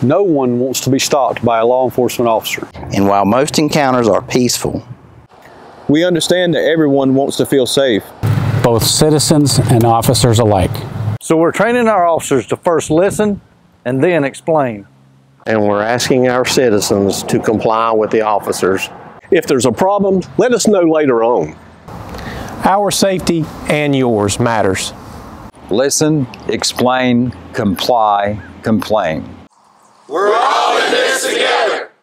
No one wants to be stopped by a law enforcement officer. And while most encounters are peaceful, we understand that everyone wants to feel safe, both citizens and officers alike. So we're training our officers to first listen and then explain. And we're asking our citizens to comply with the officers. If there's a problem, let us know later on. Our safety and yours matters. Listen, explain, comply, complain. We're all in this together.